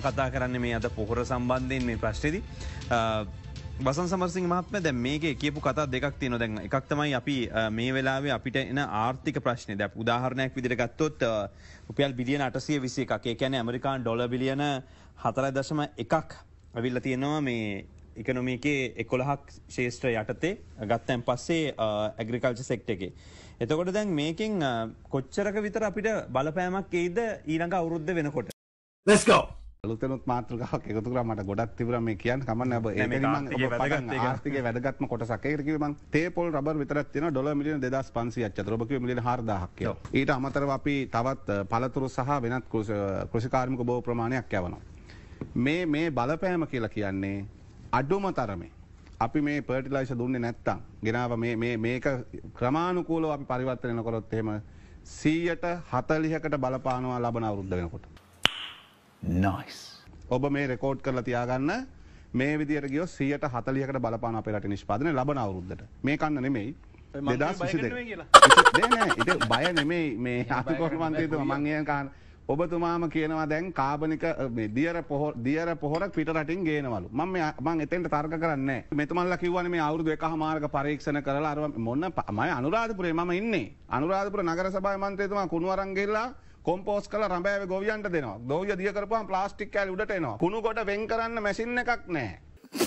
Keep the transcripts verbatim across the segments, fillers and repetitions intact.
කතා කරන්නේ මේ අද පොහොර සම්බන්ධයෙන් මේ ප්‍රශ්නේදී. වසන්ත සමරසිංහ මහත්මයා දැන් මේකේ කියපු කතා දෙකක් තියෙනවා. දැන් එකක් තමයි අපි මේ වෙලාවේ අපිට එන ආර්ථික ප්‍රශ්නේ. දැන් උදාහරණයක් විදිහට ගත්තොත් රුපියල් බිලියන අටසිය විසි එකක්. ඒ කියන්නේ ඇමරිකානු ඩොලර් බිලියන හතර දශම එකක් අවිල්ලා තියෙනවා මේ ඉකොනොමිකේ එකොළහක් ශේෂ්ත්‍ර යටතේ ගත්තන් පස්සේ ඇග්‍රිකල්චර් සෙක්ටර් එකේ. එතකොට දැන් මේකෙන් කොච්චරක විතර අපිට බලපෑමක් එයිද ඊළඟ අවුරුද්ද වෙනකොට? Let's go. අලුතෙනුත් මාතෘකාවක් එකතු කරා මට ගොඩක් තිබුණා මේ කියන්න කමන්නේ ඔබ ඒකෙදි මම ආර්ථිකයේ වැදගත්ම කොටසක්. ඒකට කිව්වේ මම තේ පොල් රබර් විතරක් තියෙනවා ඩොලර් මිලියන දෙදාස් පන්සීයක් අතර. ඔබ කිව්වේ මිලියන හාරදාහක් කියලා. ඊට අමතරව අපි තවත් පළතුරු සහ වෙනත් කෘෂිකාර්මික බොහෝ ප්‍රමාණයක් යවනවා. මේ මේ බලපෑම කියලා කියන්නේ අඩුම තරමේ අපි මේ ෆර්ටිලයිසර් දුන්නේ නැත්තම් ගෙනාව මේ මේ මේක ක්‍රමානුකූලව අපි පරිවර්තනය කරොත් එහෙම සීයට හතළිහකට බලපානවා ලබන අවුරුද්ද වෙනකොට. Nice. ඔබ මේ රෙකෝඩ් කරලා තියාගන්න මේ විදියට ගියොත් සීයට හතළිහකට බලපාන අපේ රටේ නිෂ්පාදනය ලබන අවුරුද්දට. මේ කන්න නෙමෙයි. දෙදාස් විසි දෙක. නෑ නෑ ඉතින් බය නෙමෙයි මේ ආර්ථික මන්ත්‍රීතුමා මං කියන කාරණා ඔබතුමාම කියනවා දැන් කාබනික මේ දියර පොහොර දියර පොහොර පිට රටින් ගේනවලු. මම මේ මම එතෙන්ට තර්ක කරන්නේ නැහැ. මෙතුමන්ලා කිව්වනේ මේ අවුරුදු එකහමාරක පරීක්ෂණ කරලා අර මොන මම අනුරාධපුරේ මම ඉන්නේ. අනුරාධපුර නගර සභාවේ මන්ත්‍රීතුමා කුණු අරන් ගිහලා කොම්පෝස්ට් කරලා රඹෑවේ ගොවියන්ට දෙනවා. ගොවිය දිය කරපුවාම ප්ලාස්ටික් කෑලි උඩට එනවා. කුණු කොට වෙන් කරන්න මැෂින් එකක් නැහැ.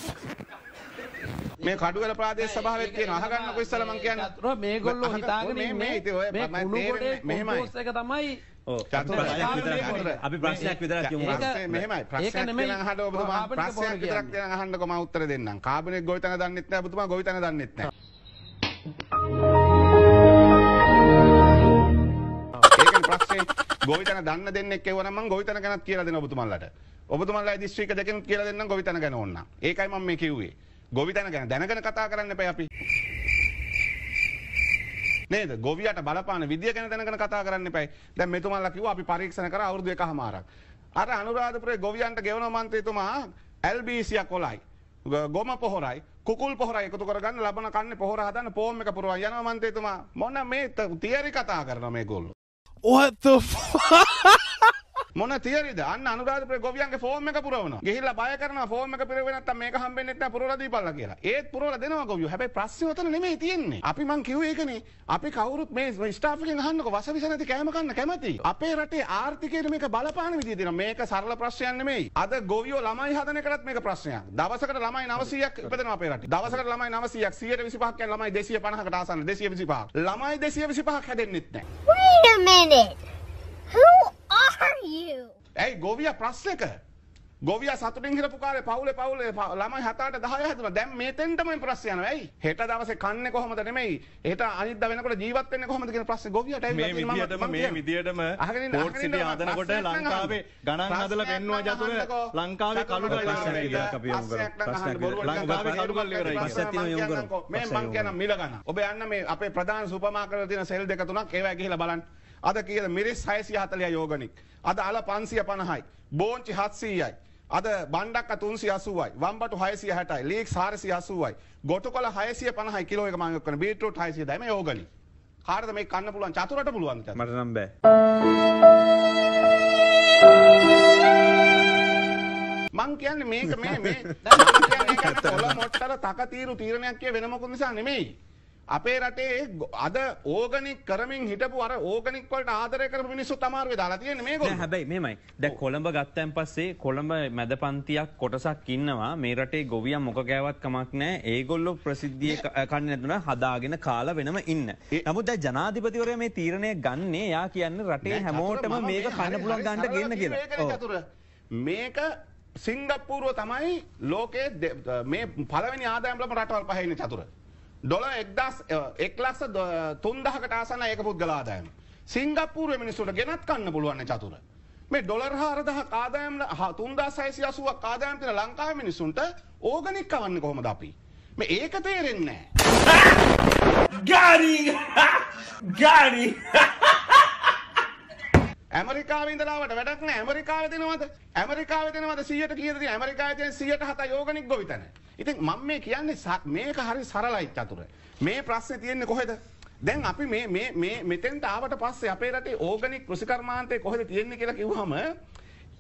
මේ කඩුවල ප්‍රාදේශ සභාවෙත් තියෙන අහගන්නකො ඉස්සලා මං කියන්නේ. අතර මේගොල්ලෝ හිතාගෙන ඉන්නේ මේ කුණු කොටේ කොම්පෝස්ට් එක තමයි අපි ප්‍රශ්නයක් විතරක් යමු. මෙහෙමයි ප්‍රශ්නයක් කියන අහන්න ඔබතුමා ප්‍රශ්නයක් විතරක් කියන අහන්නකො මම උත්තර දෙන්නම්. කාබනික ගොවිතැන දන්නෙත් නැහැ ඔබතුමා ගොවිතැන දන්නෙත් නැහැ. ඒකනේ ප්‍රශ්නේ ගොවිතැන දන්න දෙන්නෙක් කියවනම් මම ගොවිතැන ගැනත් කියලා දෙන්න ඔබතුමාලට. ඔබතුමාලයි දිස්ත්‍රික්ක දෙකෙන් කියලා දෙන්නම් ගොවිතැන ගැන ඕන. ඒකයි මම මේ කිව්වේ. ගොවිතැන ගැන දැනගෙන කතා කරන්න එපා අපි. නේද? ගොවියට බලපාන විදිය ගැන දැනගෙන කතා කරන්න එපා. දැන් මෙතුමාලා කිව්වා අපි පරීක්ෂණ කරා අවුරුදු එකහමාරක්. අර අනුරාධපුරේ ගොවියන්ට ගෙවන මන්ත්‍රීතුමා ඇල්බීසියා කොලයි, ගොම පොහොරයි, කුකුල් පොහොරයි එකතු කරගන්න ලබන කන්නේ පොහොර හදන්න පෝම් එක පුරවන් යනවා මන්ත්‍රීතුමා. මොන මේ තියරි කතා කරනවා මේගොල්ලෝ. What the fuck? මොන තියරිද? අන්න අනුරාධපුරේ ගොවියන්ගේ ෆෝම් එක පුරවනවා. ගිහිල්ලා බය කරනවා ෆෝම් එක පිරෙන්නේ නැත්තම් මේක හම්බෙන්නේ නැත්නම් පුරවලා දීපල්ලා කියලා. ඒත් පුරවලා දෙනවා ගොවියෝ. හැබැයි ප්‍රශ්නේ උතන නෙමෙයි තියෙන්නේ. අපි මං කිව්වේ ඒකනේ. අපි කවුරුත් මේ ස්ටාෆ් එකෙන් අහන්නකො වසවිස නැති කෑම කන්න කැමති. අපේ රටේ ආර්ථිකයට මේක බලපාන විදිය තියෙනවා. මේක සරල ප්‍රශ්නයක් නෙමෙයි. අද ගොවියෝ ළමයි හදන එකටත් මේක ප්‍රශ්නයක්. දවසකට ළමයි නවසීයක් ඉපදෙනවා අපේ රටේ. දවසකට ළමයි නවසීයක් සීයට විසිපහක් කියන ළමයි දෙසිය පනහකට ආසන්න දෙසිය විසිපහක්. ළමයි දෙසිය විසිපහක් හැදෙන්නෙත් නැහැ. Wait a minute. Who are you? ඇයි ගොවියා ප්‍රශ්නක ගොවියා සතුටින් හිරපු කාලේ පවුලේ පවුලේ ළමයි හත අට දහය හැදුනා. දැන් මේතෙන්ටම ප්‍රශ්න යනවා. ඇයි? හෙට දවසේ කන්නේ කොහොමද නෙමෙයි. හෙට අනිද්දා වෙනකොට ජීවත් වෙන්නේ කොහොමද කියන ප්‍රශ්නේ ගොවියට ඇවිල්ලා තියෙනවා. මේ විදියටම මේ විදියටම පෝට් සිටි හදනකොට ලංකාවේ ගණන් හදලා පෙන්නවා ජතුර ලංකාවේ කළු ගල් ප්‍රශ්නයක් විතරක් අපි යමු කරමු. ප්‍රශ්නයක් ලංකාවේ කළු ගල් ඉවරයි. ප්‍රශ්නයක් තියෙනවා යමු කරමු. මේ මං කියන මිල ගන්න. ඔබ යන්න මේ අපේ ප්‍රධාන සුපර් මාකට් වල තියෙන සෙල් දෙක තුනක් ඒවා ගිහිල්ලා බලන්න. අද කීයද මිරිස් හයසිය හතලිහයි යෝගනික්. අද අල පන්සිය පනහයි. බෝංචි හත්සීයයි. අද බණ්ඩක්ක තුන්සිය අසූවයි. වම්බටු හයසිය හැටයි. ලීක්ස් හාරසිය අසූවයි. ගොටුකොළ හයසිය පනහයි කිලෝ එක මම යොක් කරන. බීට්‍රූට් හයසිය දහයි මේ යෝගනික්. කාටද මේක කන්න පුළුවන්? චතුරට පුළුවන් චතුර. මට නම් බෑ. මං කියන්නේ මේක මේ මේ මම කියන්නේ ඒක කොළ මොට්ටර තක తీරු තීරණයක් කිය වෙන මොකද නිසා නෙමෙයි. අපේ රටේ අද ඕගනික් කරමින් හිටපු අර ඕගනික් වලට ආදරය කරපු මිනිස්සුත් අමාරුවේ දාලා තියෙන්නේ මේගොල්ලෝ. නෑ හැබැයි මෙහෙමයි. දැන් කොළඹ ගත්තන් පස්සේ කොළඹ මැද පන්තියක් කොටසක් ඉන්නවා මේ රටේ ගොවියන් මොක ගෑවත් කමක් නෑ. ඒගොල්ලෝ ප්‍රසිද්ධිය කන්නේ නැතුණා හදාගෙන කාලා වෙනම ඉන්න. නමුත් දැන් ජනාධිපතිවරයා මේ තීරණය ගන්නේ එයා කියන්නේ රටේ හැමෝටම මේක කන්න පුළුවන් ගන්න ගන්න කියලා. මේක සිංගප්පූරුව තමයි ලෝකයේ මේ පළවෙනි ආදායම් ලබන රටවල් පහේ ඉන්නේ චතුර. ඩොලර් එක් ලක්ෂ තුන්දහකට ආසන්න ඒක පුද්ගල ආදායම. සිංගප්පූරුවේ මිනිස්සුන්ට ගෙනත් කන්න පුළුවන් නේ චතුර. මේ ඩොලර් හාරදහක් ආදායම් තුන්දාස් හයසිය අසූවක් ආදායම් තියෙන ලංකාවේ මිනිස්සුන්ට ඕගනික් කවන්නේ කොහොමද අපි? මේ ඒක තේරෙන්නේ නැහැ. Gary! Gary! ඇමරිකාවේ ඉඳලාවට වැඩක් නැහැ. ඇමරිකාවේ දෙනවද? ඇමරිකාවේ දෙනවද සීයට කීයද තියෙන්නේ? ඇමරිකාවේ තියෙන සීයට හතයි ඕගනික් ගොවිතැන. ඉතින් මම මේ කියන්නේ මේක හරි සරලයි චතුර. මේ ප්‍රශ්නේ තියෙන්නේ කොහෙද? දැන් අපි මේ මේ මේ මෙතෙන්ට ආවට පස්සේ අපේ රටේ ඕගනික් කෘෂි කර්මාන්තේ කොහෙද තියෙන්නේ කියලා කිව්වම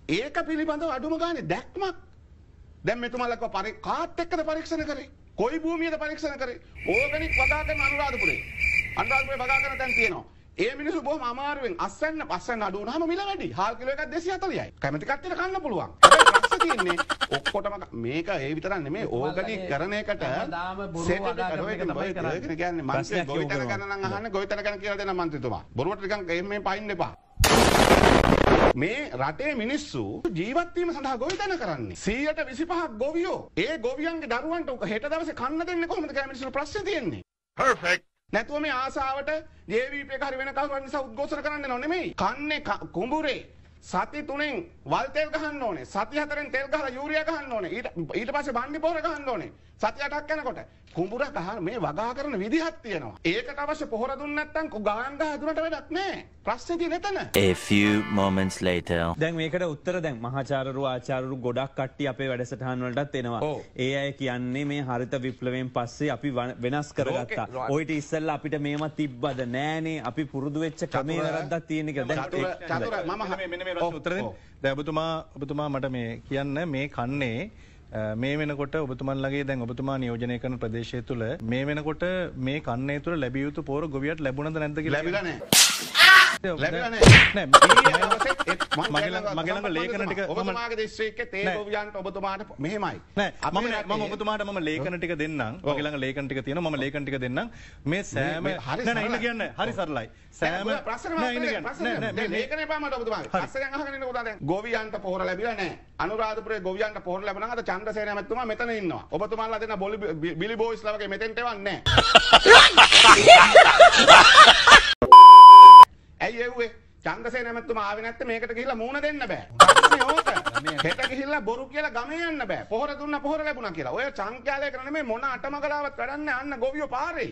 ඒක පිළිබඳව අඩුම ගානේ දැක්මක්. දැන් මෙතුමාලා කව පරි කාත් එක්කද පරීක්ෂණ කරේ? කොයි භූමියද පරීක්ෂණ කරේ? ඕගනික් වගා කරන අනුරාධපුරේ. අනුරාධපුරේ වගා කරන තැන් තියෙනවා. ඒ මිනිස්සු බොහොම අමාරුවෙන් අස්සන්න පස්සන්න අඩු වුණාම මිල වැඩි. හාල් කිලෝ එකක් දෙසිය හතලිහයි. කැමති කට්ටියට කන්න පුළුවන්. හැබැයි ප්‍රශ්නේ තියෙන්නේ ඔක්කොටම මේක ඒ විතරක් නෙමෙයි ඕගනික් කරන එකට සෙට් එක කියන්නේ මන්ත්‍රී ගොවිතැන ගන්න නම් අහන්න ගොවිතැන ගන්න කියලා දෙන මන්ත්‍රීතුමා. බොරුවට නිකන් එහෙම පයින් එපා. මේ රටේ මිනිස්සු ජීවත් වීම සඳහා ගොවිතැන කරන්නේ. සීයට විසිපහක් ගොවියෝ. ඒ ගොවියන්ගේ දරුවන්ට හෙට දවසේ කන්න දෙන්නේ කොහොමද කියලා මිනිස්සු ප්‍රශ්නේ තියෙන්නේ. Perfect. නැතුව මේ ආසාවට ජේවීපී එක හරි වෙන කවුරුන් නිසා උද්ඝෝෂණ කරන්න නෝ නෙමෙයි. කන්නේ කුඹුරේ සති තුනෙන් වල් තෙල් ගහන්න ඕනේ. සති හතරෙන් තෙල් ගහලා යූරියා ගහන්න ඕනේ. ඊට ඊට පස්සේ බණ්ඩි පොහොර ගහන්න ඕනේ. සති අටක් යනකොට කුඹුර ගහන මේ වගා කරන විදිහක් තියෙනවා. ඒකට අවශ්‍ය පොහොර දුන්න නැත්නම් ගාන ගහ හදුනට වැඩක් නැහැ. ප්‍රශ්නේ තියෙන එතන. A few moments later. දැන් මේකට උත්තර දැන් මහාචාර්යරු ආචාර්යරු ගොඩක් කට්ටිය අපේ වැඩසටහන් වලටත් එනවා. ඒ අය කියන්නේ මේ හරිත විප්ලවයෙන් පස්සේ අපි වෙනස් කරගත්තා. ඔයිට ඉස්සෙල්ලා අපිට මේව තිබ්බද නෑනේ. අපි පුරුදු වෙච්ච ක්‍රමේ වැරද්දක් තියෙන එක. දැන් චතුර මම මෙන්න මේ ප්‍රශ්න උත්තර දෙන්න. දැන් ඔබතුමා ඔබතුමා මට මේ කියන්න මේ කන්නේ මේ වෙනකොට ඔබතුමන්ලගේ දැන් ඔබතුමා නියෝජනය කරන ප්‍රදේශය තුළ මේ වෙනකොට මේ කන්නේ තුළ ලැබිය යුතු පොර ගොවියට ලැබුණද නැද්ද කියලා ලැබිලා නැහැ. ලැබිලා නැහැ. නෑ මගේ මගේ ළඟ ලේඛන ටික ඔබතුමාගේ දිස්ත්‍රික්කේ තේ ගොවියන්ට ඔබතුමාට මෙහෙමයි. නෑ මම මම ඔබතුමාට මම ලේඛන ටික දෙන්නම්. මගේ ළඟ ලේඛන ටික තියෙනවා. මම ලේඛන ටික දෙන්නම්. මේ සෑම නෑ නෑ ඉන්න කියන්නේ හරි සරලයි. සෑම නෑ ඉන්න කියන්නේ නෑ මේ ලේඛනේ පාමට ඔබතුමාගේ. ප්‍රශ්නයන් අහගෙන ඉන්න කොටා දැන් ගොවියන්ට පොහොර ලැබිලා නැහැ. අනුරාධපුරේ ගොවියන්ට පොහොර ලැබුණා. අද චන්ද්‍රසේන මැතිතුමා මෙතන ඉන්නවා. ඔබතුමාලා දෙන බිලි බෝයිස්ලා වගේ මෙතෙන්ට එවන්නේ නැහැ. ඇයි එව්වේ? චන්ද්‍රසේන මැතිතුමා ආවේ නැත්නම් මේකට ගිහිල්ලා මූණ දෙන්න බෑ. ප්‍රශ්නේ ඕක. හෙට ගිහිල්ලා බොරු කියලා ගමේ යන්න බෑ. පොහොර දුන්නා පොහොර ලැබුණා කියලා. ඔය චංක්‍යාලය කරන නෙමෙයි මොන අටමගලාවත් වැඩන්නේ අන්න ගොවියෝ පාරේ.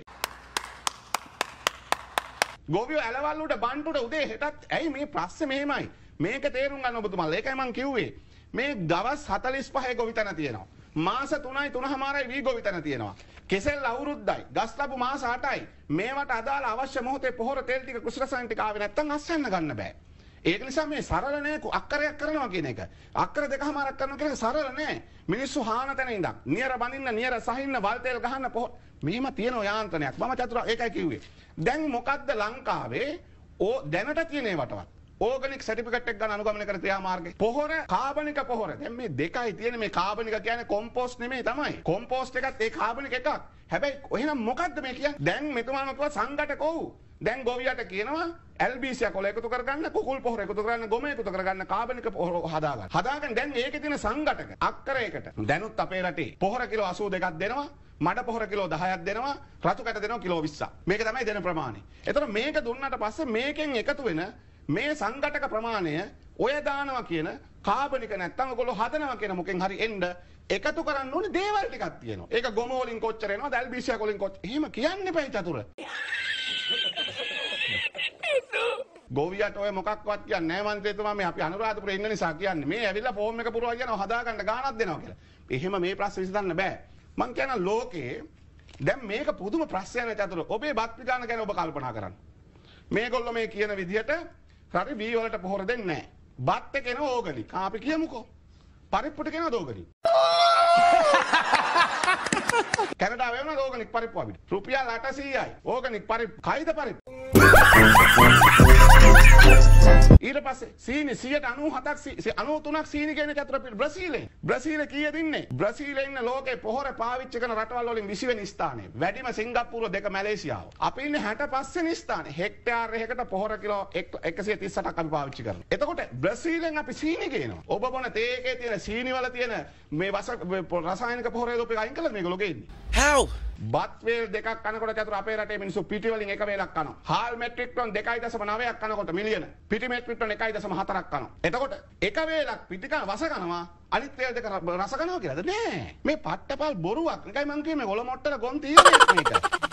ගොවියෝ ඇලවල් උඩ බන්ටුට උදේ හෙටත් ඇයි මේ ප්‍රශ්නේ මෙහෙමයි. මේක තේරුම් ගන්න ඔබතුමාලා. ඒකයි මං කිව්වේ. මේ දවස් හතළිස් පහේ ගොවිතැන තියෙනවා. මාස තුනයි තුනමාරයි වී ගොවිතැන තියෙනවා. කෙසෙල් අවුරුද්දයි. ගස් ලැබු මාස අටයි. මේවට අදාළ අවශ්‍ය මොහොතේ පොහොර තෙල් ටික කුසල රසායන ටික ආවේ නැත්තම් අස්සන්න ගන්න බෑ. ඒක නිසා මේ සරල නෑ අක්කරයක් කරනවා කියන එක. අක්කර දෙකමාරක් කරනවා කියන එක සරල නෑ. මිනිස්සු හාන තැන ඉඳන් නියර බඳින්න නියර සහින්න වල් තෙල් ගහන්න පොහොර මෙහෙම තියෙන යාන්ත්‍රණයක්. මම චතුර ඒකයි කිව්වේ. දැන් මොකද්ද ලංකාවේ ඕ දැනට තියෙන ඒවටවත් ඕගනික් සර්ටිෆිකේට් එක ගන්න අනුගමනය කර ක්‍රියාමාර්ගය. පොහොර කාබනික පොහොර. දැන් මේ දෙකයි තියෙන්නේ. මේ කාබනික කියන්නේ කොම්පෝස්ට් නෙමෙයි තමයි. කොම්පෝස්ට් එකත් ඒ කාබනික එකක්. හැබැයි එහෙනම් මොකද්ද මේ කියන්නේ? දැන් මෙතුමාම කිව්වා සංඝටක ඔව්. දැන් ගොවියට කියනවා ඇල්බීසියා කොළ එකතු කරගන්න, කුකුල් පොහොර එකතු කරගන්න, ගොම එකතු කරගන්න, කාබනික පොහොර හදාගන්න. හදාගෙන දැන් ඒකේ තියෙන සංඝටක අක්කරයකට දැනුත් අපේ රටේ පොහොර කිලෝ අසූ දෙකක් දෙනවා. මඩ පොහොර කිලෝ දහයක් දෙනවා. රතු කැට දෙනවා කිලෝ විස්සක්. මේක තමයි දෙන ප්‍රමාණය. එතකොට මේක දුන්නාට පස්සේ මේකෙන් එකතු වෙන මේ සංඝටක ප්‍රමාණය ඔය දානවා කියන කාබනික නැත්තම් ඔයගොල්ලෝ හදනවා කියන මොකෙන් හරි එන්න එකතු කරන්න ඕනේ දේවල් ටිකක් තියෙනවා. ඒක ගොම වලින් කොච්චර එනවද? ඇල්බීසියා වලින් කොච්චර. එහෙම කියන්න එපා චතුර. ගොවියට ඔය මොකක්වත් කියන්නේ නැහැ මන්ත්‍රීතුමා. මේ අපි අනුරාධපුරේ ඉන්න නිසා කියන්නේ. මේ ඇවිල්ලා ෆෝම් එක පුරවා කියනවා හදාගන්න ගාණක් දෙනවා කියලා. එහෙම මේ ප්‍රශ්න විසඳන්න බෑ. මං කියන ලෝකේ දැන් මේක පුදුම ප්‍රශ්නයක් චතුර. ඔබේ බත් පිටාන ගැන ඔබ කල්පනා කරන්න. මේගොල්ලෝ මේ කියන විදිහට හරි වී වලට පොහොර දෙන්නේ නැහැ. බත් එක එන ඕගනික්. අපි කියමුකෝ. පරිප්පුට කියනද ඕගනික්? කැනඩාවේ වුණාද ඕගනික් පරිප්පු අපිට? රුපියල් අටසීයයි. ඕගනික් පරිප්පු. කයිද පරිප්පු? ඊට පස්සේ සීනි සියයට අනූ හතක් අනූ තුනක් සීනි කියන්නේ චතුර බ්‍රසීලේ. බ්‍රසීලේ කීයද ඉන්නේ? බ්‍රසීලේ ඉන්න ලෝකේ පොහොර පාවිච්චි කරන රටවල් වලින් විසි වෙනි ස්ථානයේ. වැඩිම සිංගප්පූරුව දෙක මැලේසියාව. අපි ඉන්නේ හැට පහ වෙනි ස්ථානයේ. හෙක්ටයාර් එකකට පොහොර කිලෝ එකසිය තිස් අටක් අපි පාවිච්චි කරනවා. එතකොට බ්‍රසීලෙන් අපි සීනි ගේනවා. ඔබ බොන තේ එකේ තියෙන සීනි වල තියෙන මේ රසායනික පොහොර ඒක අයින් කළාද මේක ලෝකේ ඉන්නේ? How? බත් වේල් දෙකක් කනකොට චතුර අපේ රටේ මිනිස්සු පිටි වලින් එක වේලක් කනවා. හාල් මෙට්‍රික් ටන් දෙකයි දශම නවයක් කනකොට මිලියන. පිටි මෙට්‍රික් ටන් එකයි දශම හතරක් කනවා. එතකොට එක වේලක් පිටි කන වස කනවා අනිත් වේල් දෙක රස කනවා කියලාද? නෑ. මේ පට්ටපල් බොරුවක්. නිකයි මං කියන්නේ මේ ඔල මොට්ටල ගොන් තියෙන්නේ මේක.